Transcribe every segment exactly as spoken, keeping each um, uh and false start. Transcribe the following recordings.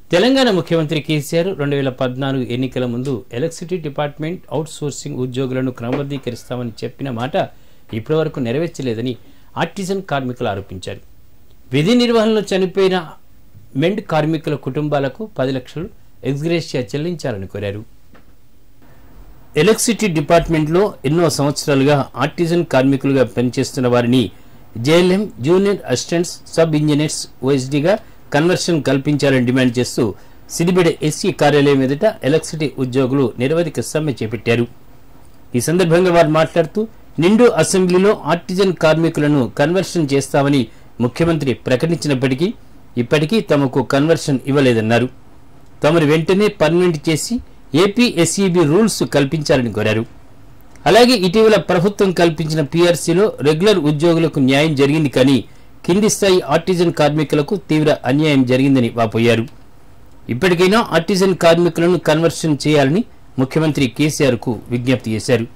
తెలంగాణ ముఖ్యమంత్రి కేసీఆర్ రెండు వేల పద్నాలుగు ఎన్నికల ముందు ఎలక్ట్రిసిటీ డిపార్ట్మెంట్ అవుట్ సోర్సింగ్ ఉద్యోగులను క్రమబద్ధీకరిస్తామని చెప్పిన మాట ఇప్పటివరకు నెరవేర్చలేదని ఆర్టిజన్ కార్మికులు ఆరోపించారు. విధి నిర్వహణలో చనిపోయిన మెండ్ కార్మికుల కుటుంబాలకు పది లక్షలు ఎక్స్గ్రేషియా చెల్లించాలని కోరారు. ఎలక్ట్రిసిటీ డిపార్ట్మెంట్లో ఎన్నో సంవత్సరాలుగా ఆర్టిజన్ కార్మికులుగా పనిచేస్తున్న వారిని JLM junior assistants sub engineers ఓఎస్డీగా కన్వర్షన్ కల్పించాలని డిమాండ్ చేస్తూ సిద్దిపేట ఎస్సీ కార్యాలయం ఎదుట ఎలక్ట్రిసిటీ ఉద్యోగులు నిరవధిక సమ్మె చేపట్టారు. ఈ సందర్భంగా వారు మాట్లాడుతూ నిండు అసెంబ్లీలో ఆర్టిజన్ కార్మికులను కన్వర్షన్ చేస్తామని ముఖ్యమంత్రి ప్రకటించినప్పటికీ ఇప్పటికీ తమకు కన్వర్షన్ ఇవ్వలేదన్నారు. తమను వెంటనే పర్మనెంట్ చేసి ఏపీ ఎస్ఈబి రూల్స్ కల్పించాలని కోరారు. అలాగే ఇటీవల ప్రభుత్వం కల్పించిన పీఆర్సీలో రెగ్యులర్ ఉద్యోగులకు న్యాయం జరిగింది, కానీ కింది స్థాయి ఆర్టిజన్ కార్మికులకు తీవ్ర అన్యాయం జరిగిందని వాపోయారు. ఇప్పటికైనా ఆర్టిజన్ కార్మికులను కన్వర్షన్ చేయాలని ముఖ్యమంత్రి కేసీఆర్ కు విజ్ఞప్తి చేశారు.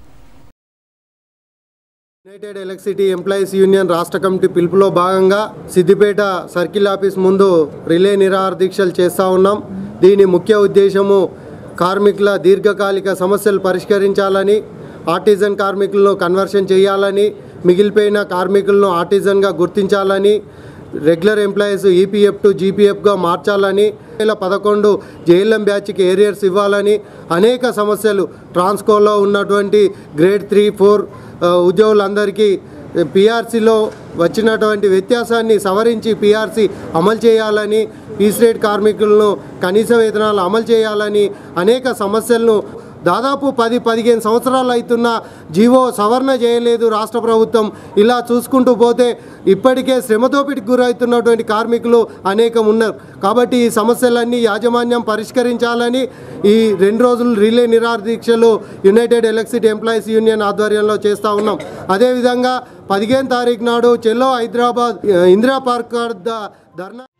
యునైటెడ్ ఎలక్ట్రిసిటీ ఎంప్లాయీస్ యూనియన్ రాష్ట్ర కమిటీ పిలుపులో భాగంగా సిద్దిపేట సర్కిల్ ఆఫీస్ ముందు రిలే నిరాహార దీక్షలు చేస్తూ ఉన్నాం. దీని ముఖ్య ఉద్దేశము కార్మికుల దీర్ఘకాలిక సమస్యలు పరిష్కరించాలని, ఆర్టిజన్ కార్మికులను కన్వర్షన్ చేయాలని, మిగిలిపోయిన కార్మికులను ఆర్టిజన్గా గుర్తించాలని, రెగ్యులర్ ఎంప్లాయీస్ ఈపీఎఫ్ టు జీపీఎఫ్గా మార్చాలని, వేల పదకొండు జేఎల్ఎం బ్యాచ్కి ఏరియర్స్ ఇవ్వాలని, అనేక సమస్యలు ట్రాన్స్కోలో ఉన్నటువంటి గ్రేడ్ త్రీ ఫోర్ ఉద్యోగులందరికీ పీఆర్సీలో వచ్చినటువంటి వ్యత్యాసాన్ని సవరించి పీఆర్సీ అమలు చేయాలని, పీస్ రేట్ కార్మికులను కనీస వేతనాలు అమలు చేయాలని, అనేక సమస్యలను దాదాపు పది పదిహేను సంవత్సరాలు అవుతున్న జీవో సవరణ చేయలేదు రాష్ట్ర ప్రభుత్వం. ఇలా చూసుకుంటూ పోతే ఇప్పటికే శ్రమదోపిడికి గురవుతున్నటువంటి కార్మికులు అనేకం ఉన్నారు. కాబట్టి ఈ సమస్యలన్నీ యాజమాన్యం పరిష్కరించాలని ఈ రెండు రోజులు రిలే నిరాహార దీక్షలు యునైటెడ్ ఎలక్ట్రిసిటీ ఎంప్లాయీస్ యూనియన్ ఆధ్వర్యంలో చేస్తూ ఉన్నాం. అదేవిధంగా పదిహేను తారీఖు నాడు చెల్లో హైదరాబాద్ ఇందిరా పార్క్ ధర్నా